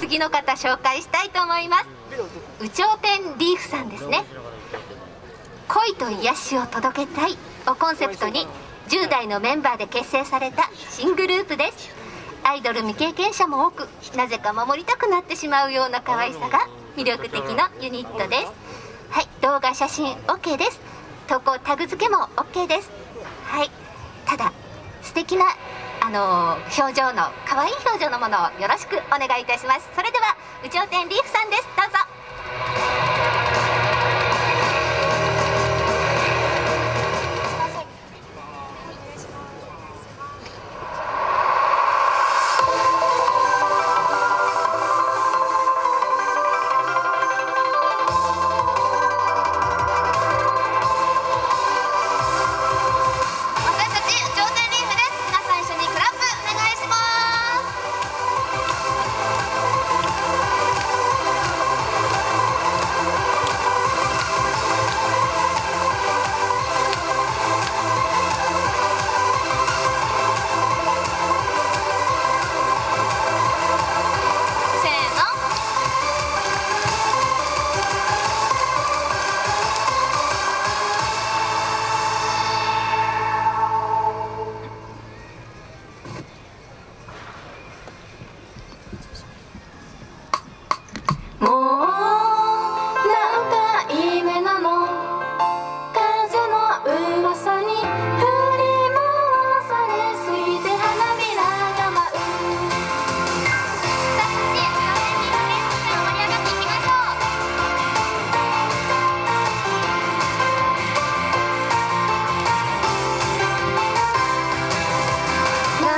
次の方紹介したいと思います。有頂天リーフさんですね。恋と癒しを届けたいをコンセプトに10代のメンバーで結成された新グループです。アイドル未経験者も多く、なぜか守りたくなってしまうような可愛さが魅力的なユニットです。はい、動画写真 OK です。投稿タグ付けも OK です。はい、ただ素敵な表情の可愛い表情のものをよろしくお願いいたします。それでは有頂天リーフさんです。どうぞ。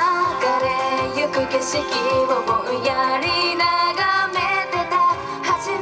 景色をぼんやり眺めてた初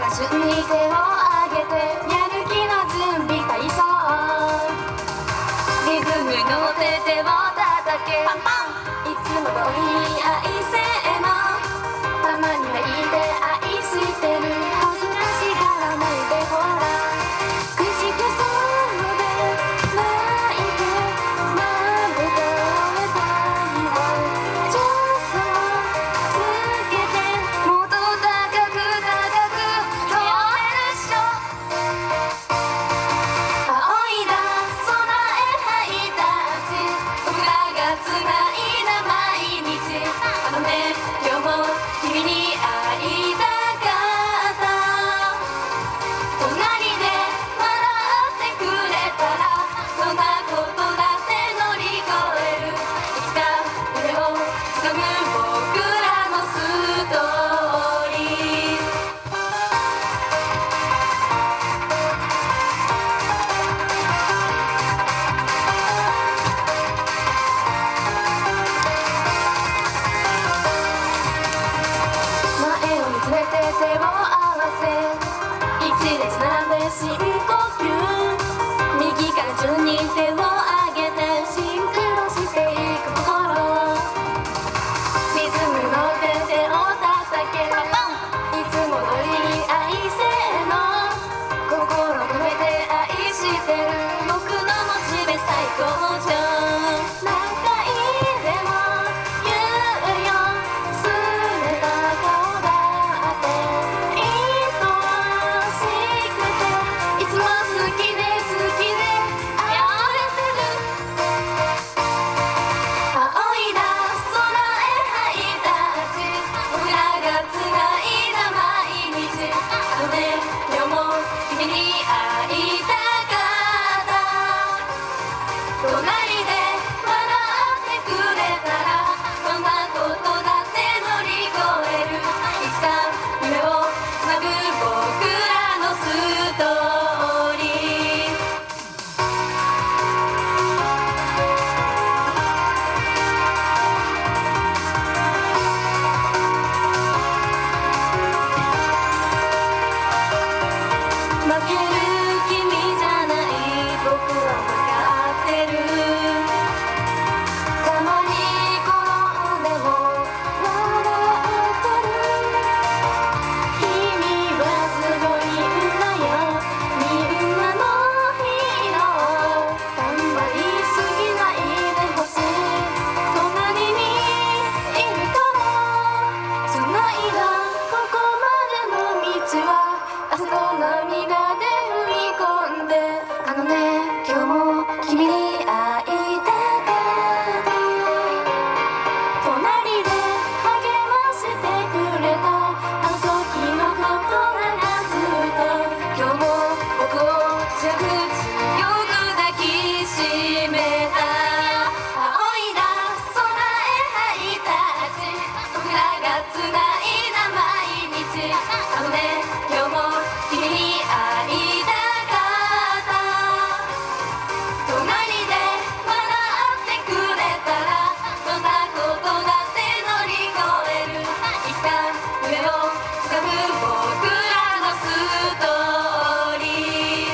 順に手を挙げてやる気の準備体操、リズムの手を叩け、パンパンいつも通りに愛せの、たまには言って愛してる、恥ずかしがらないでほら、くしくそうで泣いてまぶたをたいわ、調査をつけてもっと高く飛べるっしょ、仰いだ空へハイタッチ、僕らがつないだ毎日、あのね今日も君に会いたかった、隣で笑ってくれたらどんなことだって乗り越える、いつか夢をつかむ僕らのストーリー、前を見つめて手を合わせ、一列並んで深呼吸、右から順に手を上げてシンクロしていく心、リズムの手を叩け、パンパンいつも通りに愛せの、心込めて愛してる僕のモチベ最高潮、何回でも言うよ、すれた顔だって愛しくて、いつも好きで愛れてる、仰いだ空へハイタッチ、僕らがつないだ毎日、あのね今日も君に会いたかった、隣で笑ってくれたらどんなことだって乗り越える、いつか夢をつなぐ僕らのストーリー、負ける君じゃない僕は分かってる、たまに転んでも笑ってる、君はすごいんだよ、みんなのヒーロー、頑張りすぎないでほしい、隣にいるから繋いだここまでの道は汗と涙で踏み込んで、あのね今日も君に会いたかった、隣で励ましてくれたあの時の言葉がずっと今日も僕を強く抱きしめた、仰いだ空へハイタッチ、僕らがつないだ毎日、あのね今日も君に会いたかった、隣で笑ってくれたらどんなことだって乗り越える、いつか夢をつかむ僕らのストーリー、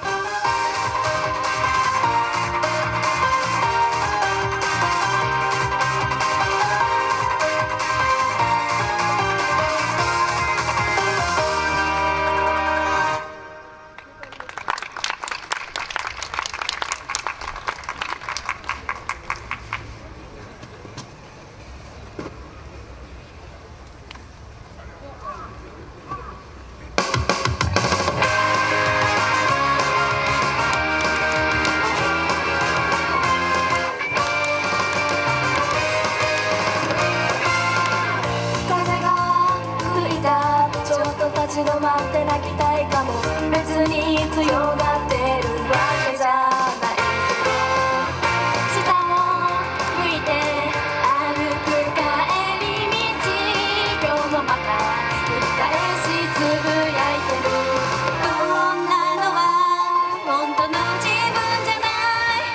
風が吹いた、ちょっと立ち止まって泣きたいかも、別に強がってるわけじゃないけど、下を向いて歩く帰り道、今日もまた繰り返しつぶやいてる、こんなのは本当の自分じゃない、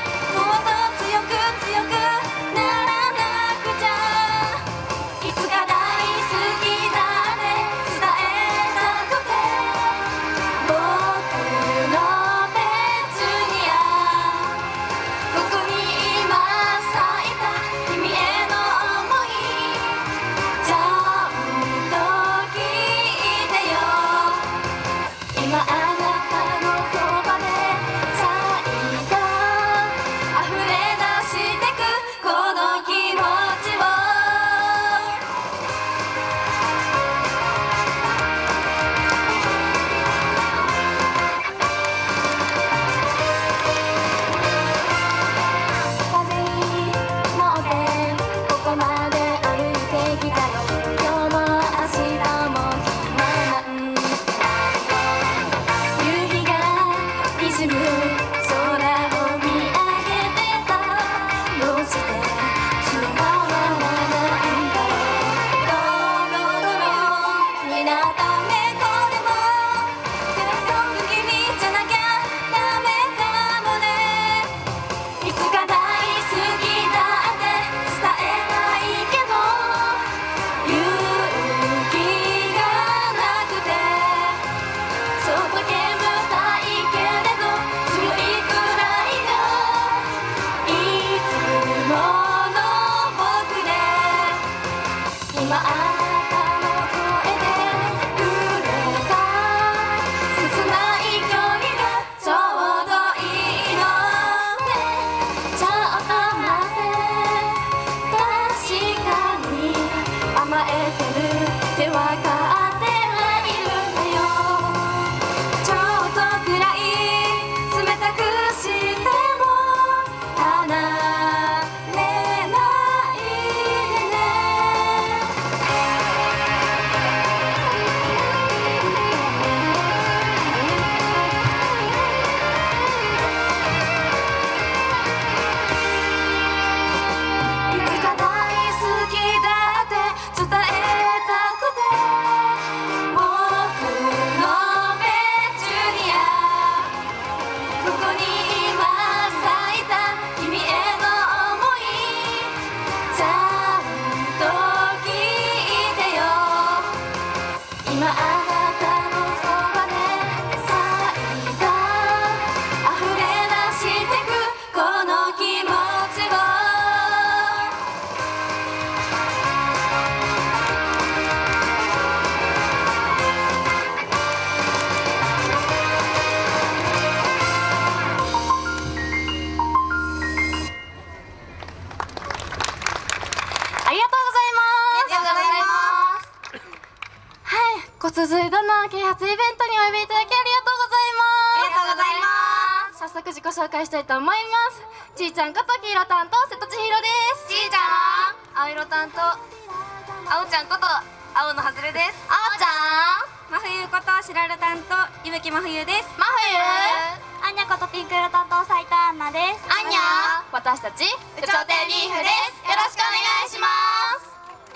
もっと強くならなくちゃ、いつか大好きだって伝えたくてなたねこれも約束君じゃなきゃダメかもねいつか大好きだって伝えたいけど勇気がなくてそっと煙たいけれど強いくらいがいつもの僕で今あなたの声で触れた切ない距離がちょうどいいのねちょっと待って確かに甘えてるって分かってはいるんだよちょっとくらい冷たくしても離れないでねいつか大好きだって伝えたくて僕のペチュニアここに今咲いた君への想いちゃんと聞いてよ今あなたのそばで咲いた溢れ出してくこの気持ちをありがとうございます。はい、骨髄だな啓発イベントにお呼びいただきありがとうございます。早速自己紹介したいと思います。ちーちゃんこと黄色担当瀬戸千尋です。 ちーちゃん、青色担当、あおちゃんこと青のはずれです。 あおちゃん、 真冬ことしらる担当、いぶき真冬です。 まふゆ、 あんにゃことピンク色担当、斉藤アンナです。 あんにゃ、私たち有頂天リーフです。よろしくお願いします。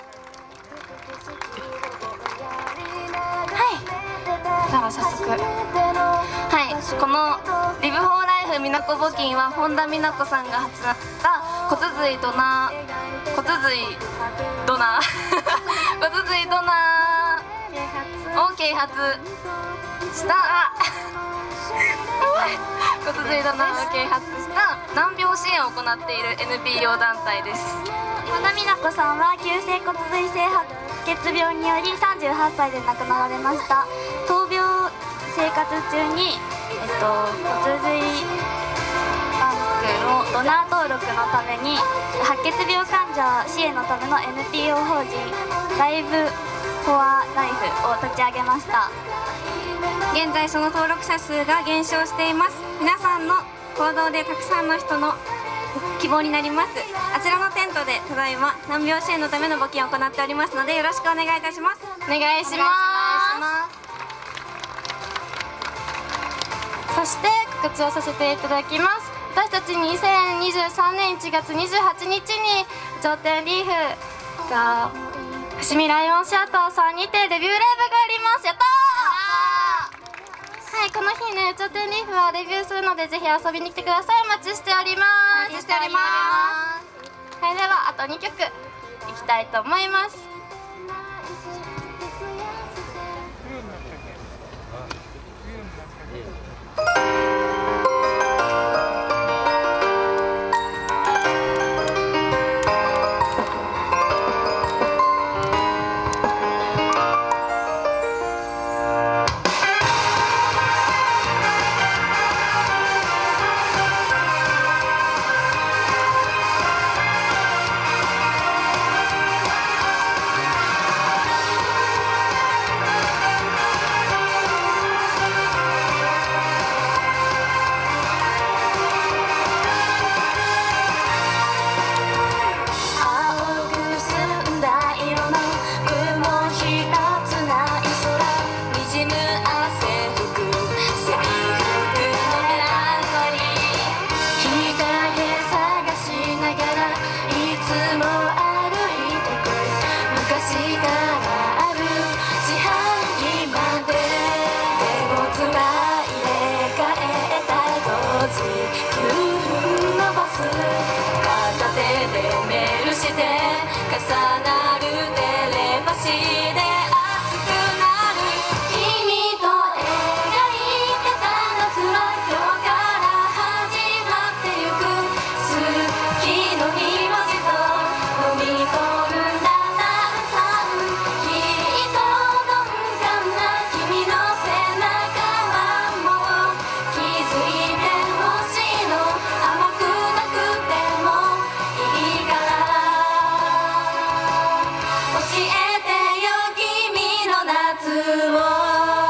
はい、では早速、 はい、このリブフォーライフみなこ募金は本田美奈子さんが発案した骨髄ドナー骨髄ドナーを啓発した骨髄ドナーを啓発した難病支援を行っている NPO 団体です。 本田美奈子さんは急性骨髄性白血病により38歳で亡くなられました。闘病生活中に、骨髄バンクのドナー登録のために白血病患者支援のための NPO 法人ライブフォアライフを立ち上げました。 現在その登録者数が減少しています。皆さんの行動でたくさんの人の希望になります。あちらのテントでただいま難病支援のための募金を行っておりますのでよろしくお願いいたします。 お願いします。そして告知をさせていただきます。私たち2023年1月28日に有頂天リーフが伏見ライオンシアターさんにてデビューライブがあります。やったー。はい、この日ね有頂天リーフはデビューするのでぜひ遊びに来てください。お待ちしております。 お待ちしております。 はい、ではあと2曲いきたいと思います。 なるテレパシーで熱くなる君と描いてた夏は今日から始まってゆく好きの2文字と飲み込んだ炭酸きっと鈍感な君の背中はもう気づいてほしいの甘くなくてもいいから教えてよ君の夏を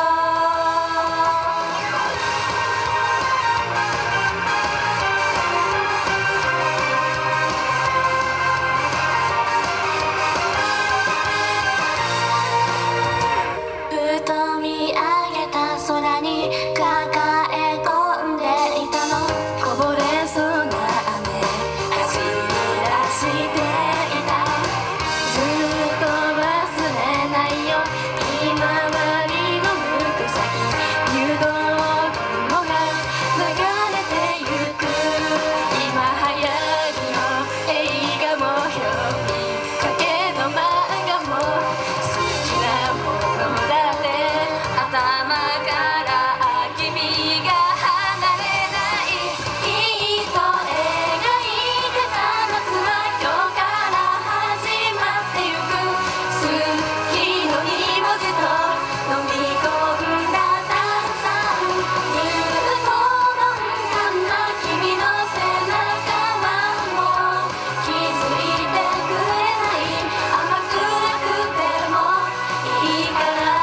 ふと見上げた空に抱え込んでいたのこぼれそうな雨走り出していたずっと忘れないよ今治の向く先入道雲が流れてゆく今流行りの映画も読みかけの漫画も好きなものだって頭から君が離れないきっと描いてた夏は今日から始まってゆく好きの2文字と飲み込んだ炭酸ずっと鈍感な君の背中はもう気づいてくれない甘くなくてもいいから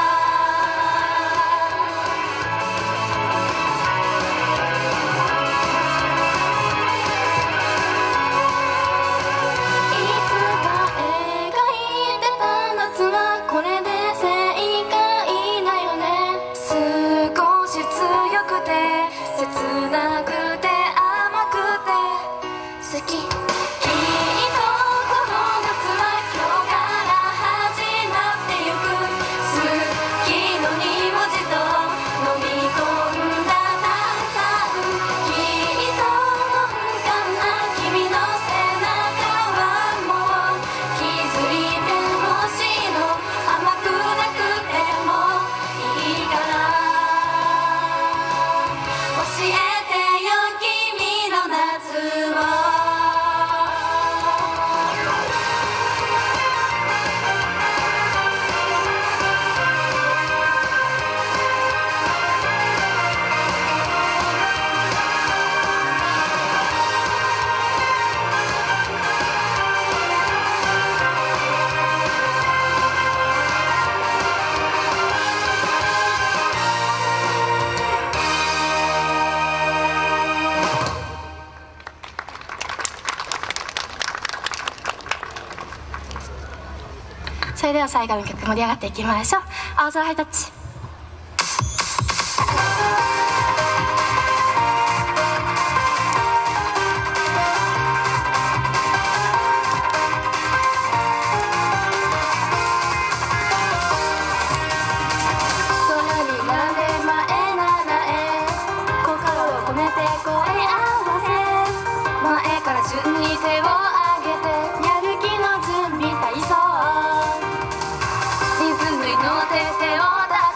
いつか描いてた夏はこれで正解だよね少し強くて切なくて甘くて好ききっとこの夏は今日から始まってゆく好きの2文字と飲み込んだ炭酸きっと鈍感な君の背中はもう気づいてほしいの甘くなくてもいいから教えてよ君の夏をそれでは最後の曲盛り上がっていきましょう。青空ハイタッチ。空になれ前ならえ心を込めて声合わせ前から順に手を上げてやる気の準備体操リズムに乗って手を出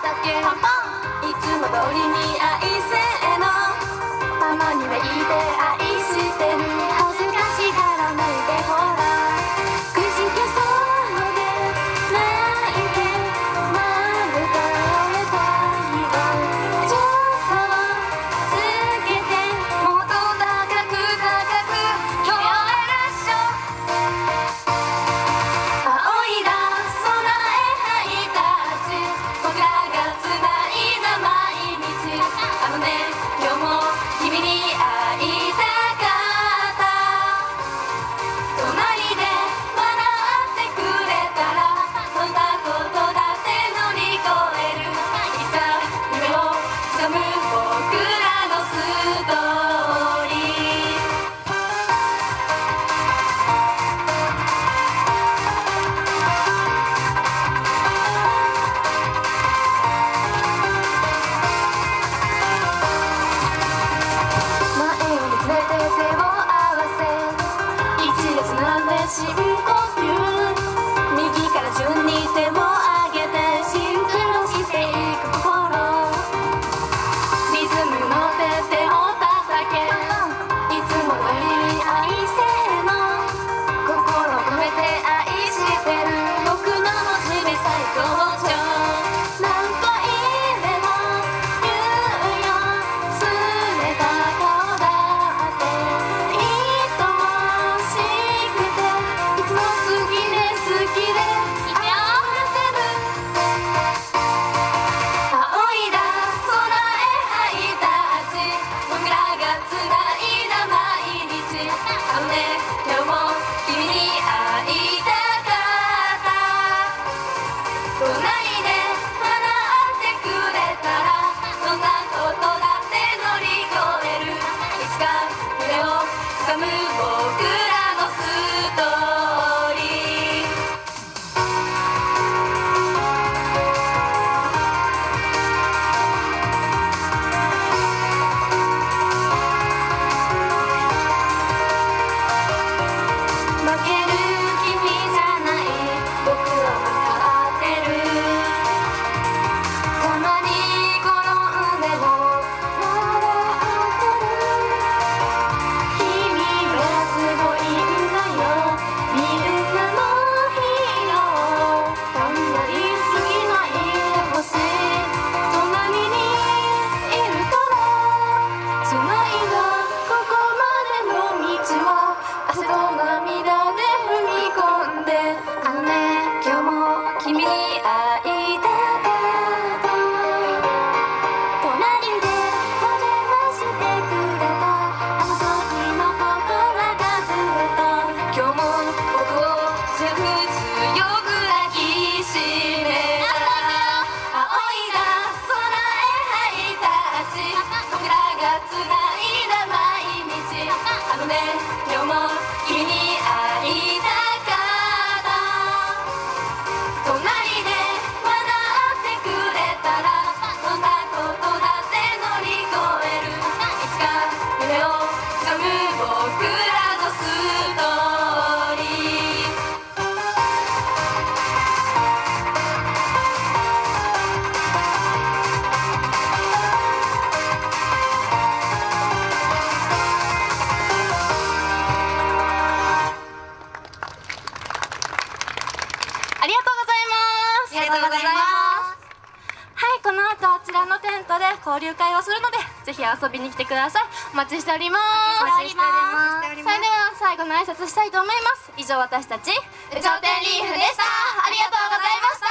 交流会をするのでぜひ遊びに来てください。お待ちしております。それでは最後の挨拶したいと思います。以上私たち有頂天リーフでした。ありがとうございました。